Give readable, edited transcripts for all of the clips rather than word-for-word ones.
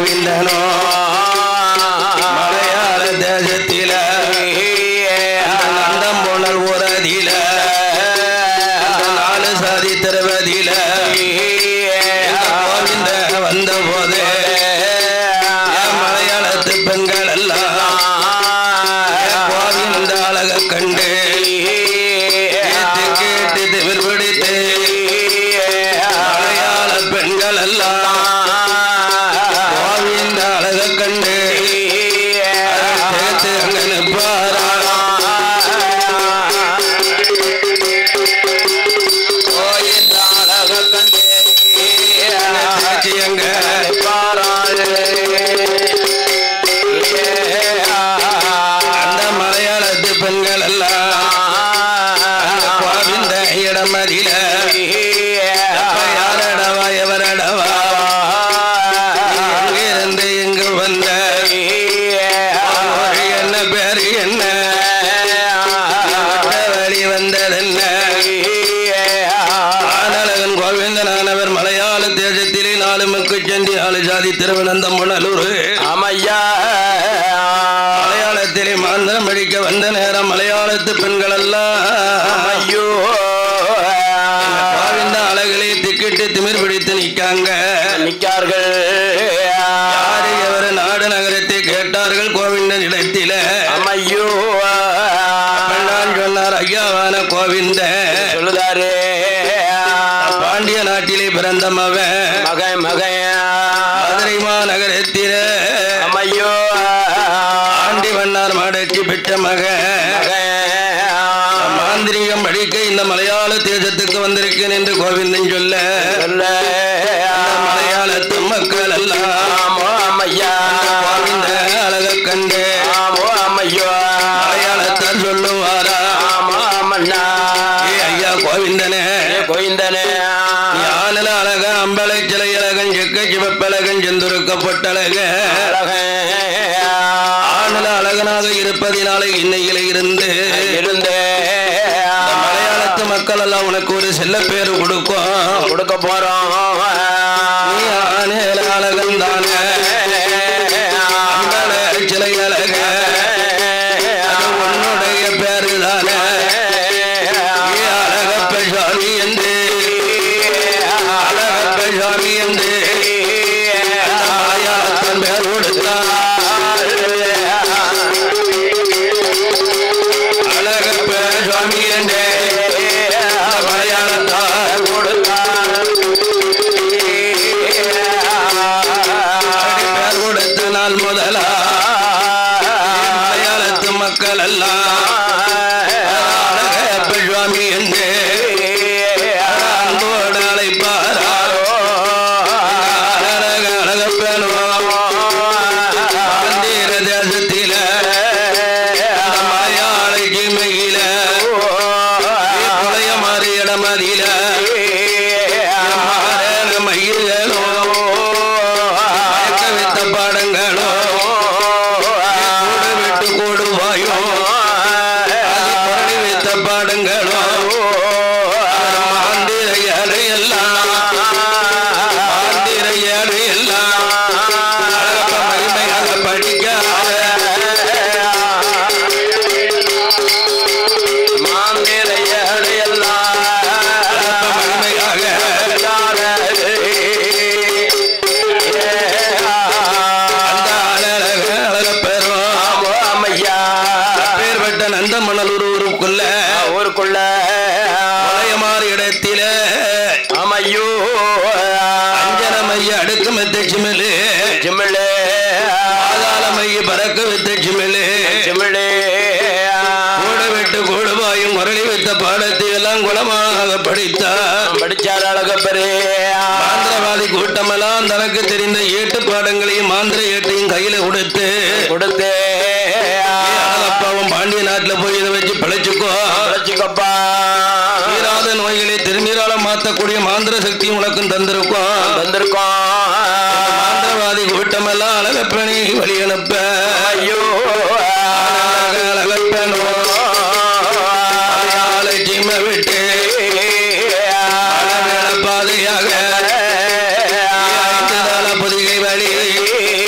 கோவிந்தனோ மலையாள தேசத்தில நந்தம்புணல் உரதில நாலு சாதி திருவதில கோவிந்த வந்த போது மலையாளத்து பெண்கள் எல்லாம் கோவிந்த அழக கண்டு கேட்டு திமிர் பிடித்து மலையாள பெண்கள் எல்லாம் கோவிந்த அழக கண்டு அந்த மலையாளத்து பெண்கள் எல்லாம் கோவிந்த இடமதில யாரடவா எவரடவா எங்கிருந்து இங்கு வந்த என்ன பேரு என்ன வழி வந்ததென்ன ஆனழகன் கோவிந்தனானவர் மலையாள தேசத்திலே 4 முக்கு சென்று 4 ஜாதி திருவனந்தம்புணலூர் ஆமையா மலையாளத்திலே மாந்திரம் அடிக்க வந்த நேரம் மலையாளத்து பெண்கள் எல்லாம் ஐயோ கோவிந்த அழகிலே திக்கிட்டு திமிர் பிடித்து நிற்கார்கள். யாரு எவரு நாடு நகரத்தை கேட்டார்கள் கோவிந்தன் இடத்தில. ஐயோ நான் சொன்னார் ஐயாவான கோவிந்த சொல்லுதாரு பாண்டிய நாட்டிலே பிறந்த மகன் மதுரை மாநகரத்தில ஐயோ ஆண்டி வண்ணார் மடக்கி பெற்ற மகன் மாந்திரிகம் படிக்க இந்த மலையாள தேசத்துக்கு வந்திருக்கேன் என்று கோவிந்தன் சொல்ல மலையாளத்து மக்கள் எல்லாம் கோவிந்த அழக கண்டு மலையாளத்தார் சொல்லுவாரா ஐயா கோவிந்தனே ஞானல அழக அம்பளை சிலை அழகன் செக்க சிவப்பழகன் செந்துருக்கப்பட்டழக ஆனல அழகனாக இருப்பதினாலே இன்னையிலே இருந்து மலையாளத்து மக்கள் எல்லாம் உனக்கு ஒரு செல்ல பேரு கொடுக்க போறோம். நீ ஆனல அழகன் தானே அம்பளை சிலை அழக உன்னுடைய பேரு தானே அழகப்ப சாமி என்று மலையாளத்தான் பேர் கொடுத்தார். அழகப்ப சுவாமி என்று மலையாளத்தார் கொடுத்தார். பேர் கொடுத்த நாள் முதலா மலையாளத்து மக்கள் எல்லாம் அழகப்ப சுவாமி என்று அன்போடு அழைப்பாரோ. மந்திர தேசத்தில மலையாள ஜிமையில புலைய மாறி இடமதில மயில்களோ வைத்த பாடங்களோ கூடு விட்டு கூடுவாயோ வைத்த பாடங்களோ மாந்திரையாடு எல்லாம் மகிமையாக படிக்க மகிமையாக அந்த அழக பெறும் பேர்பட்ட நந்தமணலூர் ஊருக்குள்ள மலையமாறு இடத்தில ஐயோ அஞ்சனமைய அடுக்கு மெத்த சிமிழு ஆதாளமைய பறக்க வித்த சிமிழு கூட விட்டு கூடுவாயும் முரளி வைத்த பாடத்தை எல்லாம் குலமாக படித்தார் அழகப்பரே. மாந்திரவாதி கூட்டமெல்லாம் தனக்கு தெரிந்த ஏட்டு பாடங்களையும் மாந்திர ஏட்டையும் கையில கொடுத்து அழகப்பாவும் பாண்டிய நாட்டுல போய் இதை வச்சு பிழைச்சுக்கோப்பா. தீராத நோய்களை திருநீரால மாற்றக்கூடிய மாந்திர சக்தி உனக்கும் தந்திருக்கோம். மாந்திரவாதி கூட்டமெல்லாம் அழகப்பனை வழி அனுப்ப ஐயோ அழகப்பனோ ஜிம விட்டு பாதையாக புதிகை வழி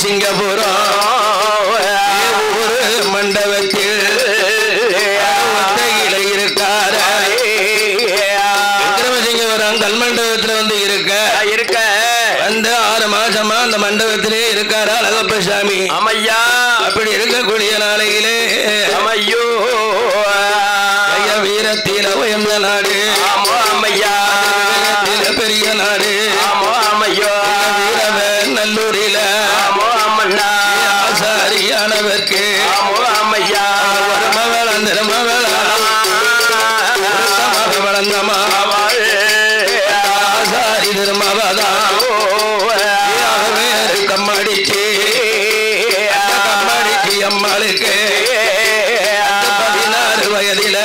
சிங்கபுரம் ஒரு மண்டபத்தில் ஒத்தையில இருக்கார விக்ரமசிங்கபுரம் கல்மண்டபத்துல வந்து இருக்க வந்து 6 மாசமா அந்த மண்டபத்திலே இருக்காரு அழகப்ப சாமி. அம்மையா அப்படி இருக்கக்கூடிய நாளையிலே அம்மையோ வீரத்தில உயர்ந்த நாடு அம்மையா பெரிய நாடு அம்மையோ வீரவன் நல்லூரில அம்மண்ணா ஆசாரியானவர்க்கு அம்மையா வளர்ந்தமா ஆசாரி திருமவதான் கம்மாடிச்சு அம்மாளுக்கு 16 வயதில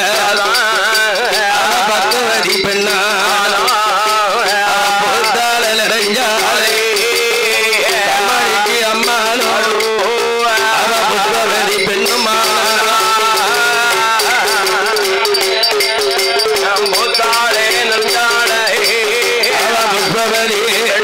பக்குவதி பெண்ணா பொறுத்தால நிறைஞ்சாலே கம்மாடிக்கு அம்மாளும் அவ புஷ்பவதி பெண்ணுமா மூத்தாளே நந்தாளே அவ புஷ்பவதி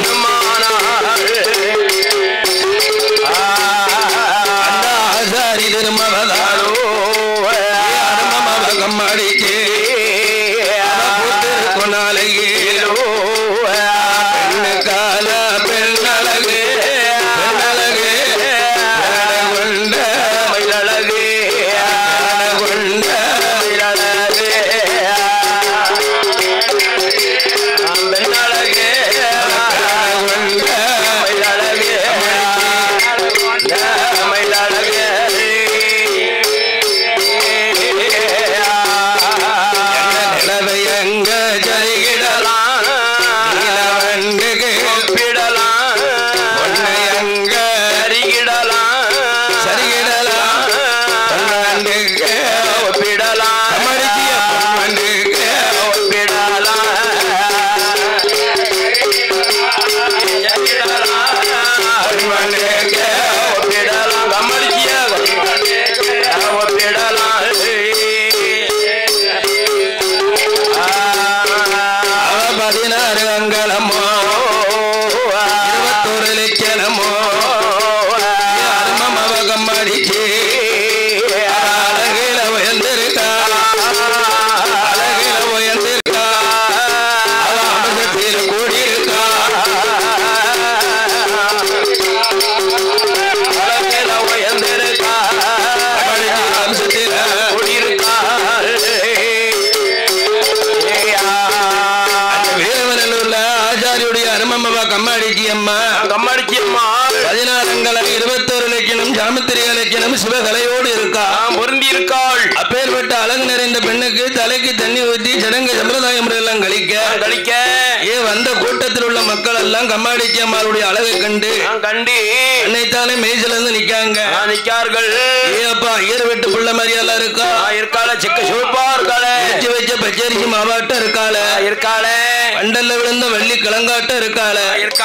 சிவகலையோடு இருக்கா பொருந்தி இருக்காள். அப்பேற்பட்ட அழகு நிறைந்த பெண்ணுக்கு தலைக்கு தண்ணி ஊற்றி சடங்கு சம்பிரதாய முறையெல்லாம் கழிக்க வந்த கூட்டத்தில் உள்ள மக்கள் எல்லாம் கம்மாடிச்சி அம்மாளுடைய அழகை கண்டு அன்னைத்தானே மெய்சிலிருந்து நிக்கார்கள். ஏப்பா ஈர வெட்டு புள்ள மாதிரி எல்லாம் இருக்காள செக்க சிவப்பா இருக்காள வச்ச பச்சரிசி மாவாட்டம் இருக்காள பண்டல்ல விழுந்த வள்ளி கிழங்காட்ட இருக்காள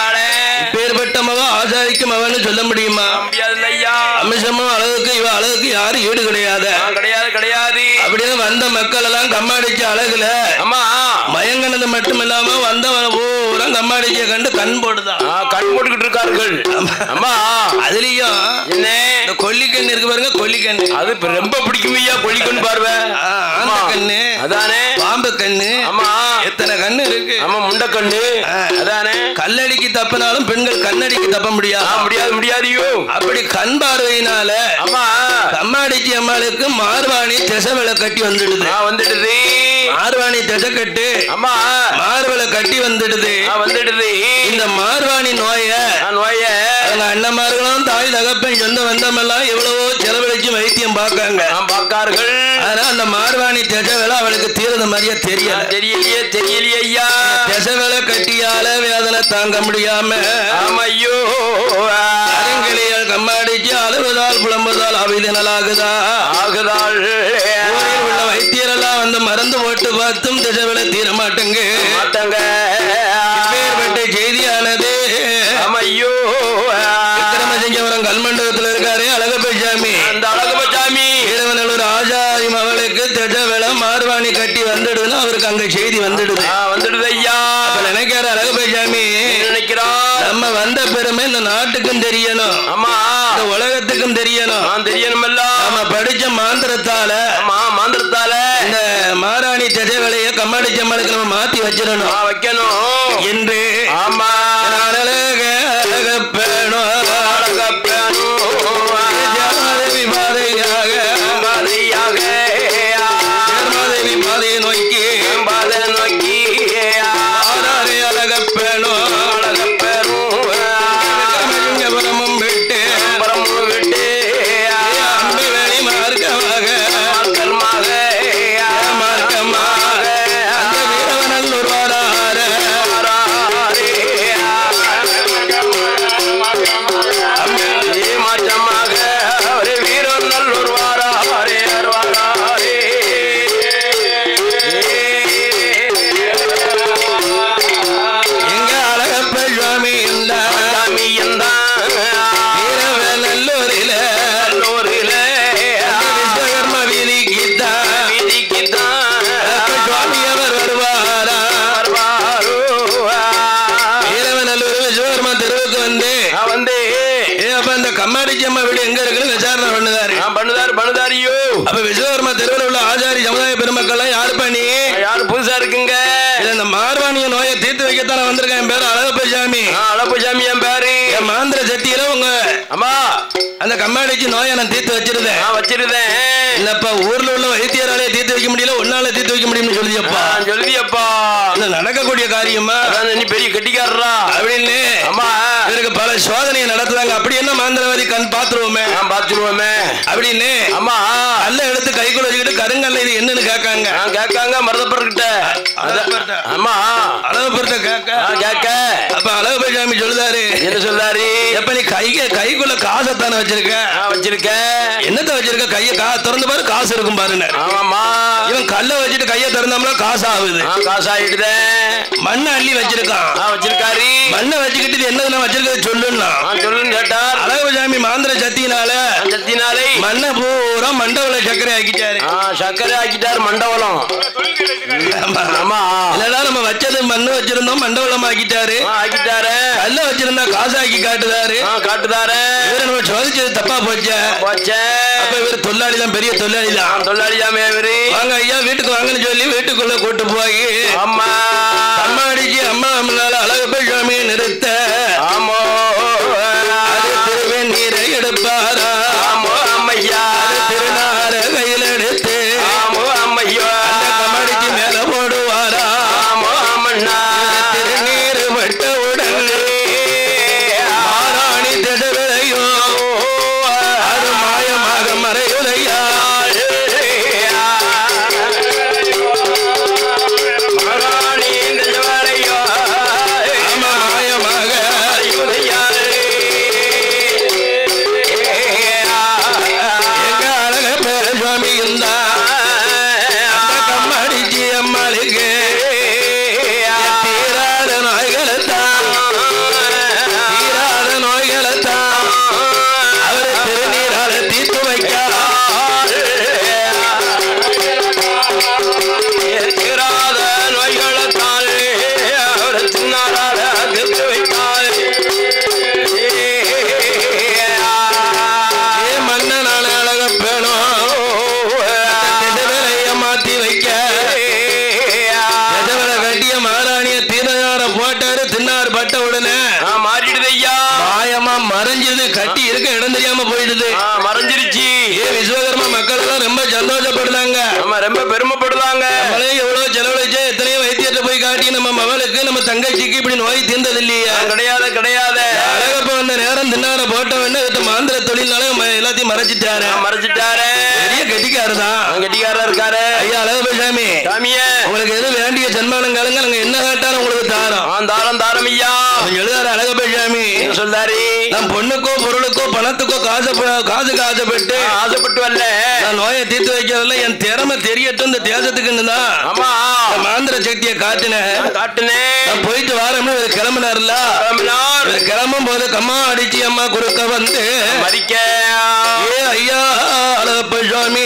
பேர்பட்ட மகன் ஆசாரிக்கும் மகன் சொல்ல முடியுமா? அம்சமும் அழகுக்கு இவ அழகுக்கு யாரும் ஈடு கிடையாது. அப்படின்னு வந்த மக்கள் எல்லாம் கம்மாடிச்ச அழகுல மயங்கனது மட்டும் இல்லாம வந்தவன் பூரா கம்மாடிச்ச கண்டு கண் போட்டுக்கிட்டு இருக்கார்கள். அதுலயும் இந்த கொல்லிக்கண்ணு இருக்கு பாருங்க, கொல்லிக்கண்ணு அது ரொம்ப பிடிக்கும் ஐயா. கொல்லிக்கண்ணு பார்வை கண்ணு அதானே, பாம்பு கண்ணு எத்தனை கண்ணு இருக்கு, முண்ட கண்ணு அதானே. கல்லடிக்கு தப்பினாலும் பெண்கள் கண்ணடிக்கு தப்ப முடியாதியோ. அப்படி கண் பார்வையினால கம்மாடிச்சி அம்மாளுக்கு மார்வாணி திசைவளை கட்டி வந்துடுது. மார்வாணி திசை கட்டு மார்வளை கட்டி வந்துடுது. இந்த மார்வாணி நோய அண்ணமார்களும் தாய் தகப்பன் சொந்த வந்தமெல்லாம் எவ்வளவோ செலவழிச்சு வைத்தியம் பார்க்கார்கள். ஆனா அந்த மார்வாணி திசைவளை அவளுக்கு தீர்ந்த மாதிரியா தெரியலையே ஐயா. திசைவளை கட்டியால வேதனை தாங்க முடியாம ஐயோ அருங்கிளியால் கம்மாடிச்சு அழுவதால் புலம்புதால் ஆகுதாள். உள்ள வைத்தியர் எல்லாம் வந்து மருந்து போட்டு பார்த்தும் திசைவளை தீர மாட்டேங்க. செய்தியானது ஐயோ விக்ரமசிங்கபுரம் கல்மண்டபத்தில் இருக்காரு அழகப்பசாமி. அந்த அழகப்பசாமி இரவனூர் ஆசாரி மகளுக்கு திசைவளை மார்வாணி கட்டி வந்துடுன்னு அவருக்கு அங்க செய்தி வந்துடுது ஐயா. நினைக்கிறார் அழகப்பசாமி, நினைக்கிறார் நம்ம வந்த பெருமை இந்த நாட்டுக்கும் தெரியணும். மாந்திரம் தெரியணும் தெரியணுமல்ல. நம்ம படிச்ச மாந்திரத்தால மாந்திரத்தால இந்த மாராணி திசைவலைய கம்மாடிச்சம்மனுக்கு நம்ம மாத்தி வச்சிடணும் வைக்கணும் என்று. ஆமா அழக அழகப்பேணும் தேவி பாதையாக தேர்மாதேவி பாதையை நோக்கி அழகப்பேணும் புறமும் விட்டு அம்பு வேலி மார்க்கமாக மார்க்கமாக அந்த வீரவனல்லூர் வாரார மாற்றமாக வீரன் நல்லூர் வாராரே எங்க அழகப்ப சுவாமி வீரவனல்லூரில விஸ்வகர்ம வீதிக்குத்தான் சுவாமி அவர் வருவாரா வீரவனல்லூர் விஸ்வகர்மா தெருவுக்கு வந்து அப்ப இந்த கம்மாடிச்சம்மா வீடு எங்க இருக்குன்னு விசாரணை பண்ணுதாரியோ. அப்ப விஸ்வகர்மா தெருவில் உள்ள ஆச்சாரி சமுதாய பெருமக்கள் யாரு பண்ணி யாரு புதுசா இருக்குங்க? இந்த மார்வாணிய நோயை தீர்த்து வைக்கத்தான வந்திருக்கேன். என் பேரு அழகப்ப சாமி. அழப்பு சாமி என் பேரு. என் மாந்திர சக்தியில உங்க அம்மா அந்த கம்மாடிக்கு நோயை நான் தீர்த்து வச்சிருந்தேன். இல்லப்பா ஊர்ல உள்ள வைத்தியராலே தீர்த்து வைக்க முடியல, ஒன்னால தீர்த்து வைக்க முடியும்னு சொல்லியப்பா. நடக்கக்கூடிய காரியமா நீ பெரிய கெட்டிக்காரரா அப்படின்னு அம்மா இவருக்கு பல சோதனையை நடத்துறாங்க. அப்படி என்ன மாந்திரவாதி கண் பாத்துருவோமே அப்படின்னு அம்மா அல்ல எடுத்து கைக்குள்ள வச்சுக்கிட்டு கருங்கல்ல இது என்னன்னு கேட்காங்க. மருதப்பர்கிட்ட அம்மா அழகப்பட்ட கேட்க அப்ப அழகப்ப சாமி சொல்லுதாரு. என்ன சொல்றாரு? எப்ப நீ கைக்குள்ள காசத்தானே வச்சிருக்க என்னத்த வச்சிருக்க? கைய திறந்து பாரு, காசு இருக்கும் பாருன்னு. இவன் கல்ல வச்சுட்டு கைய திறந்தோம்னா காசு ஆகுது. காசாயிடுதே. மண்ணை அள்ளி வச்சிருக்காரு. மண்ணை வச்சுக்கிட்டு என்னதுன்னா வச்சிருக்கிறது சொல்லுன்னா சொல்லுன்னு கேட்டார். அழகசாமி மாந்திர சத்தினாலே மண்ணை பூரா மண்டவள சக்கரை ஆக்கிட்டாரு. மண்டவளம் இல்லடா, நம்ம வச்சது மண்ணு வச்சிருந்தோம் மண்டவளம் ஆக்கிட்டாரு. கல்ல வச்சிருந்தா காசாக்கி காட்டுதாரு. இவரை நம்ம சோதிச்சது தப்பா போச்சு. அப்ப இவர் தொழிலாளி தான், பெரிய தொழிலாளி தான். வாங்க ஐயா வீட்டுக்கு வாங்கன்னு சொல்லி வீட்டுக்குள்ள கூட்டு போய் அம்மா அடிச்சு அம்மா அம்மனால அழகப்ப சுவாமியை நிறுத்த திருவெண்ணீரை எடுப்பாரா திருநார கையில் எடுத்து கமடிக்கு மேல போடுவாரா திருநீர் பட்ட உடனே மாராணி திசைவலையும் அது மாயமாக மறையுதையா. மறைஞ்சது கட்டி இருக்க இடம் தெரியாம போயிடுது. மறைஞ்சிருச்சு. விஸ்வகர்மா மக்கள் எல்லாம் ரொம்ப சந்தோஷப்படுறாங்க, ரொம்ப பெருமைப்படுறாங்க. நம்மளே எவ்வளவு செலவழிச்சு எத்தனையோ வைத்தியத்தை போய் காட்டி நம்ம மகளுக்கு நம்ம தங்கச்சிக்கு இப்படி நோய் தீர்ந்தது இல்லையா? கிடையாது. அழகப்ப வந்த நேரம் தின்னார போட்டவன்னு மாந்திர தொழில்னால எல்லாத்தையும் மறைச்சிட்டாரு. பெரிய கெட்டிக்காரா இருக்காரு. ஐயா அழகப்ப சாமி, உங்களுக்கு எது வேண்டிய சன்மானம் காலங்க நாங்க என்ன கேட்டாலும் உங்களுக்கு தாரம் ஐயா எழுதாரு. அழகப்ப சாமி சொல்றாரு, நான் பொண்ணுக்கோ பொருளுக்கோ பணத்துக்கோ காசுக்கு ஆசைப்பட்டு வரல, நான் நோயை தீர்த்து வைக்கிறதுல என் திறமை தெரியட்டும் இந்த தேசத்துக்குன்னு தான் மாந்திர சக்தியை காட்டுனேன். போயிட்டு வாரம்னு கிளம்பினார்ல. கிளம்பும் போது கம்மா அடிச்சு அம்மா குறுக்க வந்து மறிக்க, ஐயா அழகப்ப சுவாமி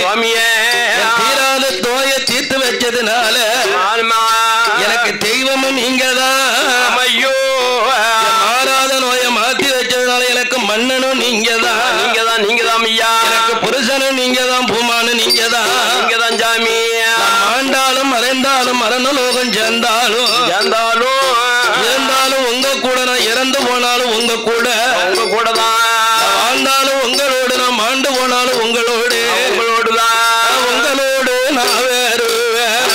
தீராத நோயை தீர்த்து வச்சதுனால எனக்கு தெய்வமும் நீங்க தான். ஐயோ மாறாத நோயை மாத்தி வச்சதுனால எனக்கு மன்னனும் பூமானும் நீங்கதான் நீங்கதான் ஐயா. எனக்கு புருஷனும் நீங்கதான் பூமானும் நீங்கதான் சாமி. ஆண்டாலும் மறைந்தாலும் மரணலோகம் சேர்ந்தாலும் இருந்தாலும் உங்க கூட நான் இறந்து போனாலும் உங்க கூட தான் வாழ்ந்தாலும் உங்களோடு நான் மாண்டு போனாலும் உங்களோடு தான் உங்களோடு நான் வருவேன்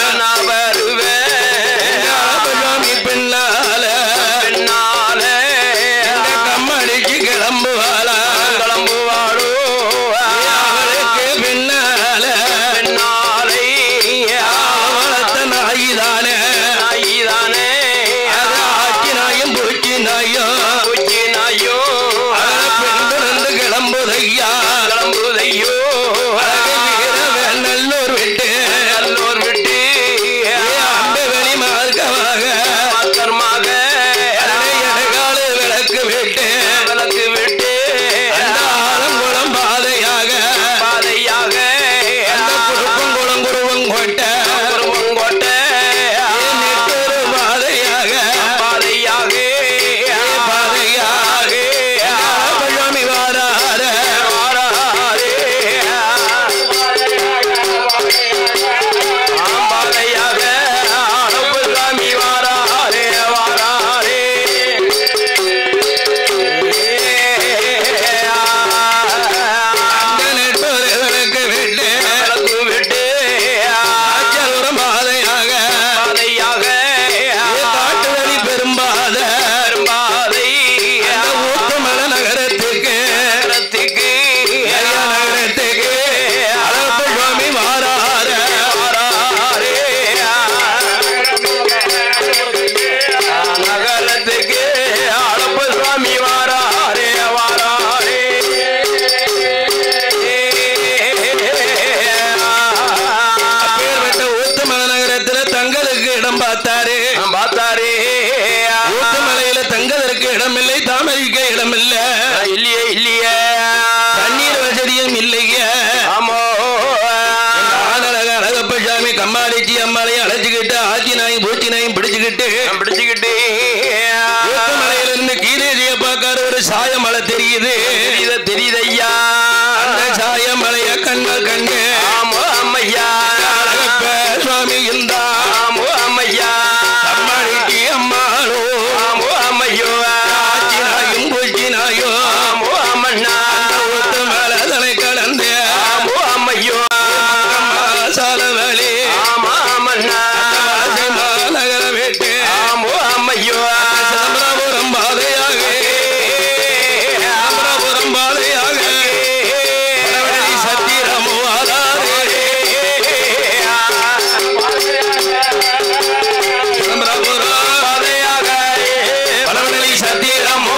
பின்னால கம்மடிக்கு கிளம்புவாளோ அவளுக்கு பின்னால வளர்த்த நாயிதானே ஆக்கி நாயும் பூச்சி நாயும் பெண்பிறந்து கிளம்புதையா நல்லூர் விட்டு அந்த வெளி மார்க்கமாக எடகால விளக்கு விட்டு அந்த ஆலங்குளம் பாதையாக அந்த குறுப்பங்குளம் குருவங்கோட்டை நெட்டூர் பாதையாக பழமி வாரார அந்த நெட்டூர் விளக்கு விட்டு ஆச்சலூரம் பாதையாக காட்டு வழி பெரும்பாத அந்த ஊத்துமலை நகரத்துக்கு நகரத்துக்கு அழகு சுவாமி வாரார நகரத்துக்கு அளப்பு சுவாமி வாராரே அப்பேற்பட்ட ஊத்துமலை நகரத்துல தங்களுக்கு இடம் பார்த்தாரு ஊத்துமலையில தங்கதற்கு இடம் இல்லை தாமரிக்க இடம் இல்ல இல்லையே தண்ணீர் வசதியும் இல்லையே ஆமோ ஆனழக அழகப்பசாமி கம்மாடிச்சி அம்மாளையும் அழைச்சுக்கிட்டு ஆச்சி நாயும் பூச்சி நாயும் பிடிச்சுக்கிட்டு ஊத்துமலையிலிருந்து கீழேசிய பார்க்காரு ஒரு சாயமலை தெரியுது தெரியுதையா அந்த சாயமலைய கண்ணல் கண்ணு ஆமோ அம்மையா அழகப்ப சுவாமி இருந்தா ஆமோ அம்மையா அம்மாடிக்கு அம்மாளோ ஆமோ அம்மையோ ஆச்சி நாயும் பூச்சி நாயும் ஆமோ அம்மண்ணா ஊத்துமலை தலை கடந்து ஆமோ அம்மையோ சாலவழி ஆமா அம்மண்ணா நகர வீட்டு ஆமோ அம்மையோ சிதம்பரபுரம் பாதையாக சிதம்பரபுரம் பாதையாக வடவழி சத்திரமோ ஆதாரே சிதம்பரபுரம் பாதையாக வடவழி சத்திரமோ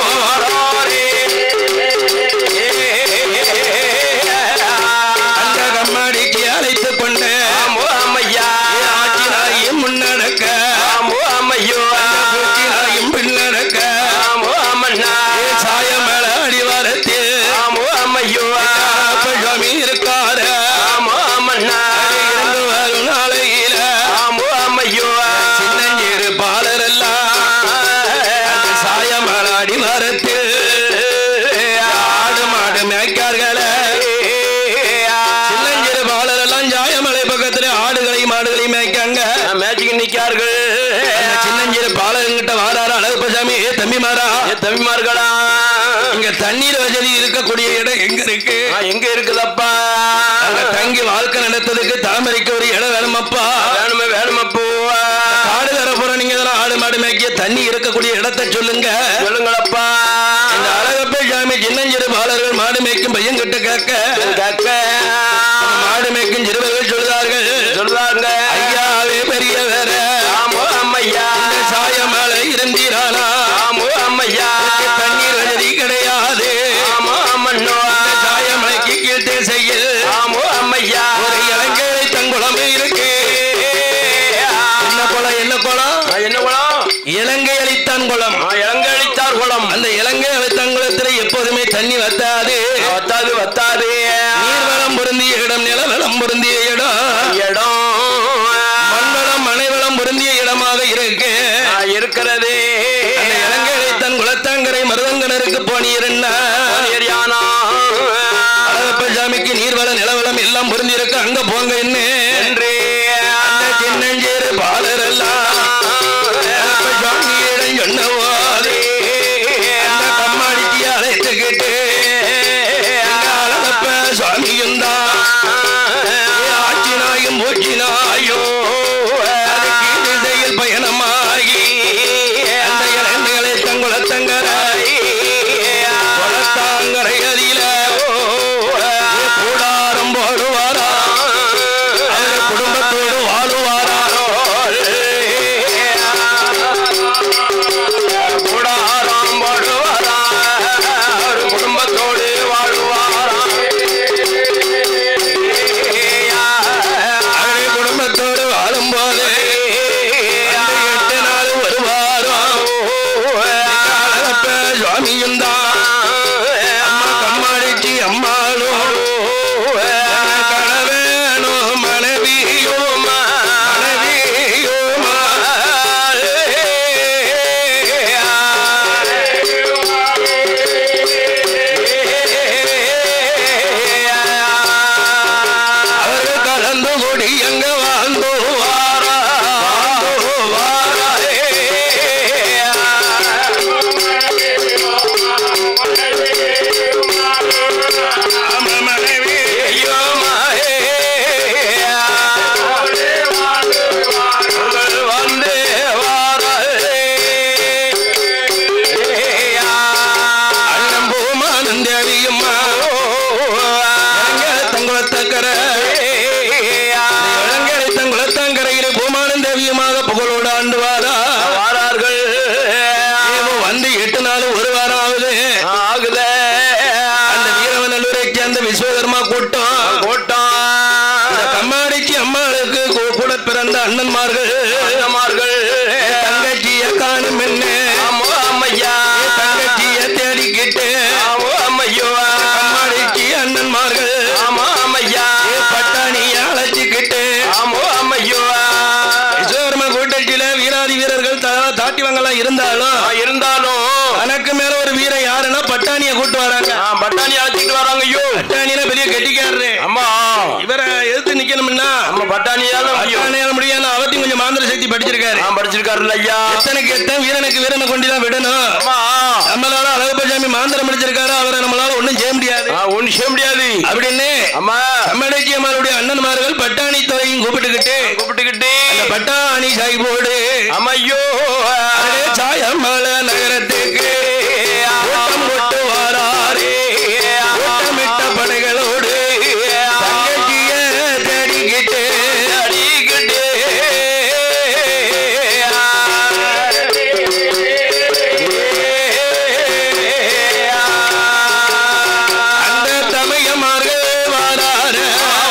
அந்த கம்மாடிக்கு அழைத்து கொண்டு ஆமோ அம்மையா ஆச்சி நாயும் முன்னடக்க ஆமோ அம்மையோ பூச்சி நாயும் பின்னடக்க ஆமோ அம்மண்ணா சாயமேல அடிவாரத்தில் ஆமோ அம்மையோ சுவாமி இருக்காரு ஆமோ அம்மண்ணா இருந்து வரும் நாளையில ஆமோ அம்மையோ சின்னஞ்சிறு பாலரெல்லாம் அந்த சாயமேல அடிவாரத்தில் ஆடு மாடு மேய்க்கார்களே சின்னஞ்சிறு பாலரெல்லாம் சாயமலை பக்கத்துல ஆடுகளை மாடுகளை மேய்க்காங்க மேட்சுக்கு நிக்கார்கள் அந்த சின்னஞ்சிறு பாலருங்கிட்ட வாராரு அழகப்பசாமி தம்பிமாரா தம்பிமார்களா இங்க தண்ணீர் வசதி இருக்கக்கூடிய இடம் எங்க இருக்கு எங்க இருக்குதப்பா அங்க தங்கி வாழ்க்கை நடத்ததுக்கு தாமரைக்கு ஒரு இடம் வேணுமப்பா வேணுமப்போ காடு தரப்புற நீங்க ஆடு மாடு மேய்க்க தண்ணி இருக்கக்கூடிய இடத்தை சொல்லுங்களப்பா இந்த அழகப்பசாமி சின்னஞ்சிறு பாலர்கள் மாடு மேய்க்கும் பையன் கிட்ட கேட்க மாடு மேய்க்கும் சிறுவர்கள் சொல்றாங்க ஐயாவே பெரியவர ஆமோ அம்மையா இந்த சாயமலை இருந்தீரானா ஆமோ அம்மையா தண்ணீர் வசதி கிடையாது ஆமோ அம்மண்ணோ சாயமலைக்கு கீழ்த்தே செய்ய ஆமோ அம்மையா ஒரு இலங்கை தங்குளம் இருக்கு என்ன குளம் என்ன குளம் இலங்கை அளித்தான் குளம் இலங்கை அளித்தார் குளம் அந்த இலங்கை அளித்தான் குளத்துல எப்போதுமே தண்ணி வத்தாது நீர்வளம் பொருந்திய இடம் நிலவளம் பொருந்திய இடம் மண்வளம் மனைவளம் பொருந்திய இடமாக இருக்கு இருக்கிறது அந்த இலங்கை அளித்தான் குளத்தாங்கரை மருதங்கனருக்கு போனீர்னா எல்லாம் எல்லாம் புரிஞ்சிருக்க அங்க போங்க என்ன என்று அந்த சின்னஞ்சேரு பாலர் எல்லாம் சுவாமியிடம் சொன்னவாறு அந்த கம்மாடிக்கு அழைத்துக்கிட்டு சுவாமியும் தான் ஆச்சினாயும் பூச்சினாயும் அதுக்கு திசையில் பயணமாகி அந்த இளைஞர்களை தங்குளத்தங்கரை குளத்தாங்கரை அதில கூடாரம் போடுவாரா அவர் குடும்பத்தோடு வாழுவாரோ கூடாரம் போடுவாரா அவர் குடும்பத்தோடு வாழ்வாரா அவர் குடும்பத்தோடு வாழும்போது 8 நாள் வருவாரோ சுவாமியும் தான் அம்மா கம்மாடிச்சி அம்மாளும் கணவேணும் மனைவியும் அவர்கள் கலந்து கூடி எங்க வாழ்ந்துவாரா மனைவி வந்து அண்ணன் பூமானந்த தேவியம்மா தங்குளத்தக்கரை இளங்கரை தங்குளத்தங்கரையில் பூமானந்த தேவியமாக புகழோடு ஆண்டுவாரா வாரார்கள் வந்து 8 நாள் ஒரு வாரம் ஆகுது ஆகுத அந்த வீரவநல்லூரை சேர்ந்த விஸ்வகர்மா கூட்டம் இந்த கம்மாடிக்கு அம்மாளுக்கு கூட பிறந்த அண்ணன்மார்கள் தங்கச்சிய காணும் என்ன அம்மையா தங்கச்சிய தேடிக்கிட்டு அம்மையோ கம்மாடிக்கு அண்ணன்மார்கள் அம்மையா பட்டாணிய அழைச்சிக்கிட்டு அம்மையோ விஸ்வகர்மா கூட்டத்தில வீராதி வீரர்கள் தாட்டிவங்கெல்லாம் இருந்தாலும் தனக்கு மேல ஒரு வீரன் யாருன்னா பட்டாணிய கூட்டு வராங்க பட்டாணி அழைச்சிட்டு வராங்க ஐயோ பட்டாணினா பெரிய கெட்டிக்காரரு அம்மா இவரை எதிர்த்து நிக்கணும்னா நம்ம பட்டாணியால பட்டாணியால முடியாது அவத்தையும் கொஞ்சம் மாந்திர சக்தி படிச்சிருக்காரு படிச்சிருக்காருல்ல ஐயா எத்தனைக்கு எத்தனை வீரனுக்கு வீரனை கொண்டுதான் விடணும் அம்மா நம்மளால அழகப்பசாமி மாந்திரம் படிச்சிருக்காரு அவரை நம்மளால ஒண்ணும் செய்ய முடியாது ஒண்ணு செய்ய முடியாது அப்படின்னு அம்மா கம்மடைச்சி அம்மாளுடைய அண்ணன்மார்கள் பட்டாணி துறையும் கூப்பிட்டுக்கிட்டு அந்த பட்டாணி சாய்போடு அம்மையோ சாயமல நகரத்துக்கு கூட்டம் போட்டு வாராரே கூட்டமிட்ட படைகளோடு தங்கச்சிய தேடிக்கிட்டு அந்த தமையமார்கள் வாராரே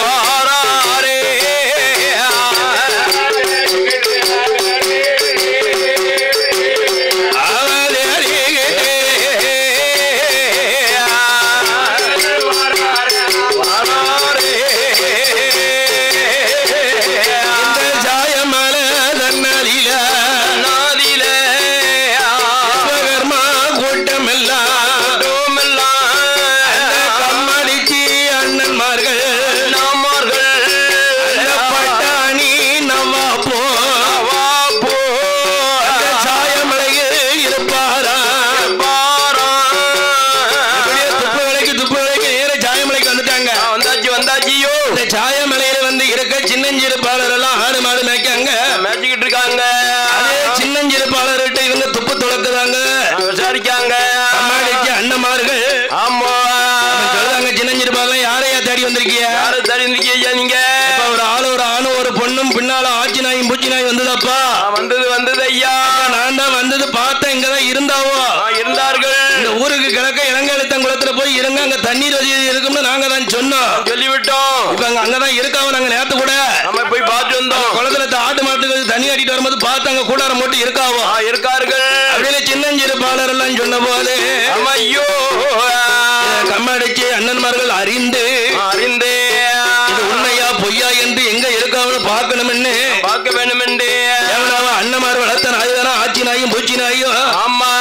சாயமலையில வந்து இருக்க சின்னஞ்சிறுப்பாளர் எல்லாம் ஆடு மாடு மேய்க்கிட்டு இருக்காங்க அதே சின்னஞ்சிறுப்பாளர்கிட்ட இவங்க துப்பு துளக்குறாங்க விசாரிக்காங்க அண்ணமார்கள் ஆமா சொல்றாங்க சின்னஞ்சிறுப்பாளர் யாரையா தேடி வந்திருக்கீங்க யாரை தேடி வந்திருக்கீங்க நீங்க ஒரு ஆணும் ஒரு பொண்ணும் பின்னால ஆச்சி நாயும் பூச்சி நாயும் வந்ததப்பா வந்தது ஐயா நான் தான் வந்தது பார்த்தேன் இங்கதான் இருந்தாவோ இருந்தார்கள் இந்த ஊருக்கு கிழக்க இளங்கழுத்தங்குளத்துல போய் இருங்க அங்க தண்ணீர் வசதி இருக்கும்னு நாங்க தான் சொன்னோம் சொல்லிவிட்டோம் இப்ப அங்கதான் இருக்காவ நாங்க நேத்து கூட நம்ம போய் பார்த்து வந்தோம் குளத்துல ஆட்டு மாட்டுக்கு தண்ணி ஆட்டிட்டு வரும்போது பார்த்து அங்க கூடாரம் போட்டு இருக்காவோ இருக்கார்கள் அப்படின்னு சின்னஞ்சிறுப்பாளர் எல்லாம் சொன்ன போது ஐயோ கம்மடிச்சு அண்ணன்மார்கள் அறிந்து இது உண்மையா பொய்யா என்று எங்க இருக்காவன்னு பார்க்க வேண்டும் என்று அண்ணன்மார் வளர்த்த நாய் தானே ஆச்சி நாயும் பூச்சி நாயும் ஆமா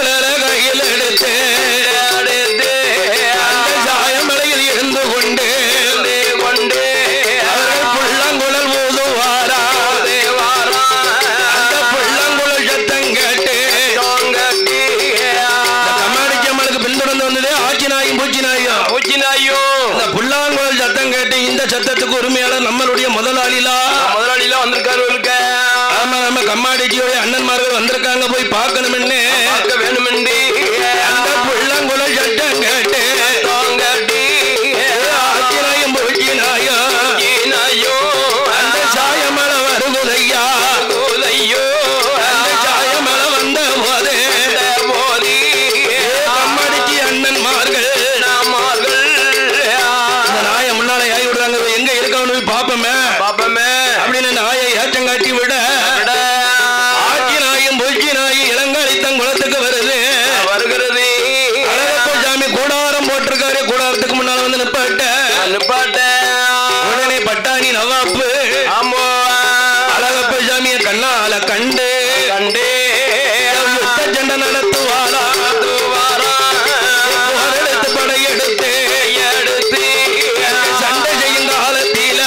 கையில் எடுத்து சாயமலையில் இருந்து கொண்டு பூச்சி நாயோ இந்த புல்லாங்குழல் சத்தம் கேட்டு இந்த சத்தத்துக்கு உரிமையாளர் நம்மளுடைய முதலாளிலா வந்திருக்காரு. ஆமா, நம்ம கம்மாடிச்சியோட அண்ணன்மார்கள் வந்திருக்காங்க, போய் பார்க்கணும் வேணும். அந்த புல்லாங்குழல் சத்தம் கேட்டு ஆச்சினாயும் பூச்சி நாயோ அந்த சாயமலை வருகுதையா, அந்த சாயமலை வந்த போதே கம்மாடிச்சி அண்ணன்மார்கள் இந்த நாயை முன்னால ஆகி விடுறாங்க, எங்க இருக்கவனு போய் பாப்பமே அப்படின்னு நாயை ஏற்றங்காட்டி விட ஆட்சி நாயும் பூச்சி நாய் இளங்காளித்தன் குளத்துக்கு வருகிறது. அழகப்ப சாமி கூடாரம் போட்டிருக்காரு, கூடாரத்துக்கு முன்னால வந்து நிப்பாட்ட உடனே பட்டாணி நவாப்பு அழகப்ப சாமிய கண்ணால கண்டு சண்டை நடத்துவாரா, படையெடுத்து சண்டை செய்யும் காலத்தில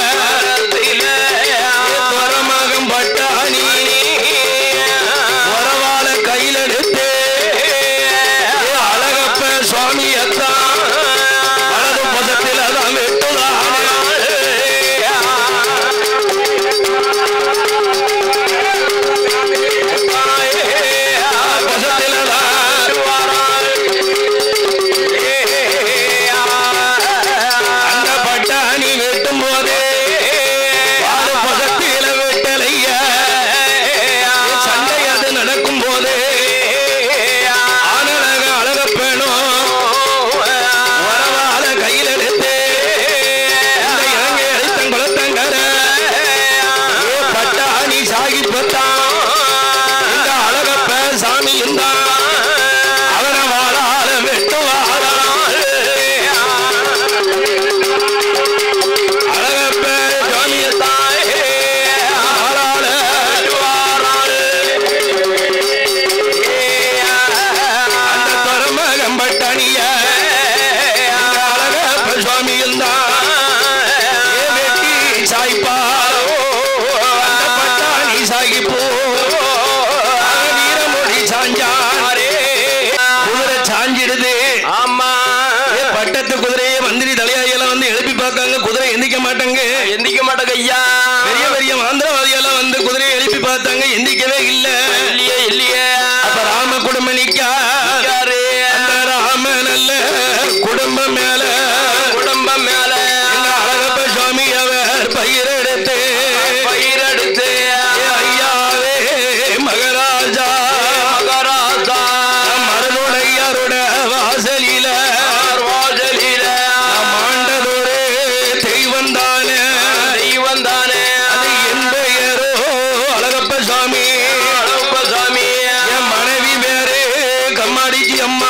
துவரமாகும் பட்டாணி உறவால கையில் எடுத்து அழகப்ப சுவாமியத்தான் வலது பதத்தில் அதான் வெட்டுதான் அந்த பட்டாணி வெட்டும் போதே பதத்தில வெட்டலைய சண்டை அது நடக்கும் போதே ஆனழக அழகப்பேனும் உறவால கையில் எடுத்து இந்த இலங்கை அழித்தன் குளத்தங்கர பட்டாணி சாகிப்பத்தான் இந்த அழகப்ப சாமியும் தான் அவனை வாழால வெட்டுவாரா. அழகப்ப சாமியத்தான் வாழால அந்த துறமகம் பட்டாணிய அழகப்ப சுவாமியும் தான் வெட்டி சாய்ப்பாரோ அந்த பட்டாணி சாகிப்போ வீரமொழி சாஞ்சாரே குதிரை சாஞ்சிடுது. பட்டத்து குதிரையை மந்திரி தலையாயெல்லாம் வந்து எழுப்பி பார்க்காங்க, குதிரை எந்திக்க மாட்டாங்க ஐயா. பெரிய பெரிய மாந்திரவாதியெல்லாம் வந்து குதிரையை எழுப்பி பார்த்தாங்க, எந்திக்கவே இல்லையே. அப்ப ராம குடும்பம் நிக்காரு, அந்த ராம நல்ல குடும்பம் மேல எங்க அழகப்ப சுவாமி அவர் பயிரெடுத்து ஐயாவே மகராஜா மருளுடையாரோட வாசலில மாண்டதொரு தெய்வம் தானே அது என் பெயரோ அழகப்ப சுவாமி, என் மனைவி பேரு கம்மாடிச்சி அம்மா.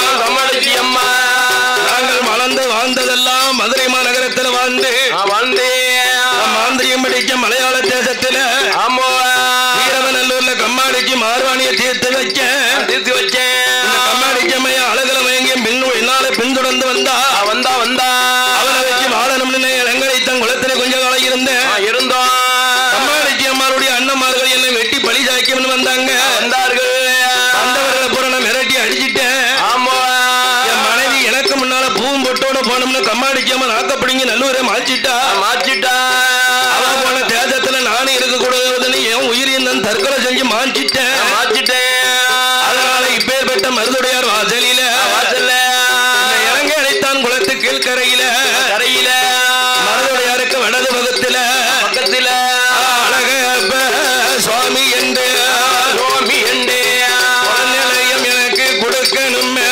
நாங்கள் வளர்ந்து வாழ்ந்ததெல்லாம் மதுரை மாநகரத்தில் வாழ்ந்து மாந்திரியம் படிக்க மலையாள தேசத்துல வீரவநல்லூர்ல கம்மாடிச்சி மார்வாணியை தீர்த்து வச்சேன். கம்மாடிச்சி அம்மைய அழகுல மயங்கிய என்னால பின்தொடர்ந்து வந்தா அவனை வச்சு வாழணும்னு இளங்கலைத்தன் குளத்துல கொஞ்ச காலம் இருந்தோம். கம்மாடிச்சி அம்மாருடைய அண்ணன்மார்கள் என்னை வெட்டி பழி சாய்க்கணும்னு வந்தார்கள். வந்தவர்களை பூரா நான் மிரட்டி அடிச்சுட்டேன். என் மனைவி எனக்கு முன்னால பூவும் பொட்டோட போனோம்னு கம்மாடிச்சி அம்மா நாக்கப்பிடிங்க நல்லூரை மாச்சிட்டா. அவ போன தேசத்துல நானும் இருக்கக்கூடாதுன்னு என் உயிரின் நான் தற்கொலை செஞ்சு மாச்சிட்டேன். அதனால இப்பேற்பட்ட மருதுடையார் வாசலில இலங்கை அழைத்தான் குளத்து கீழ்கரையில மருதுடையாருக்கு வடது பக்கத்துல அழகப்ப சுவாமி என்று நிலையம் எனக்கு கொடுக்கணுமே.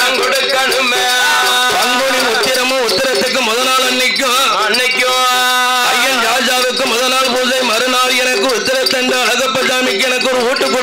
பங்குனி உத்திரமும் உத்திரத்துக்கு முதல் நாள் அன்னைக்கும் ஐயன் ராஜாவுக்கு முதல் நாள் பூஜை, மறுநாள் எனக்கு உத்திரத்தண்டு அழகப்ப சாமிக்கு எனக்கு ஒரு வீட்டு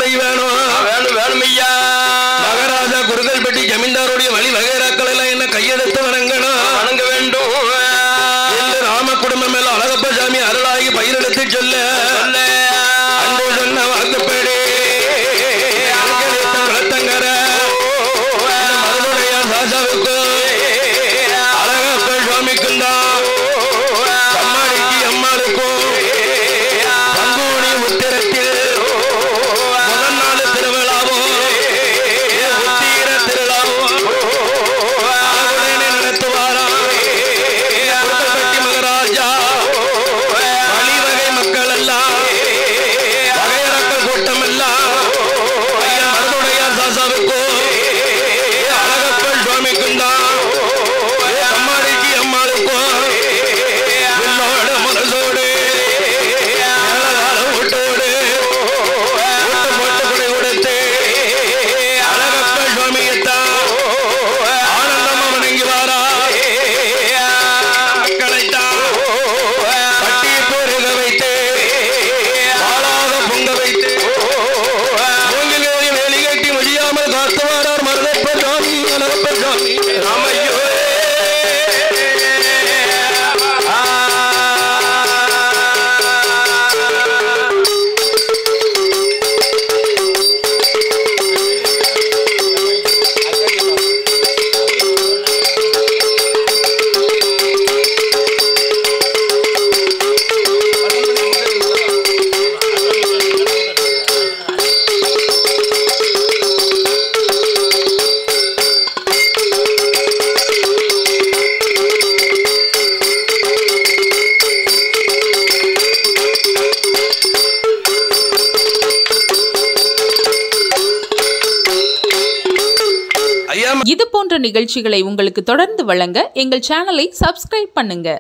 ஏன் இது போன்ற நிகழ்ச்சிகளை உங்களுக்கு தொடர்ந்து வழங்க எங்கள் சேனலை சப்ஸ்கிரைப் பண்ணுங்க.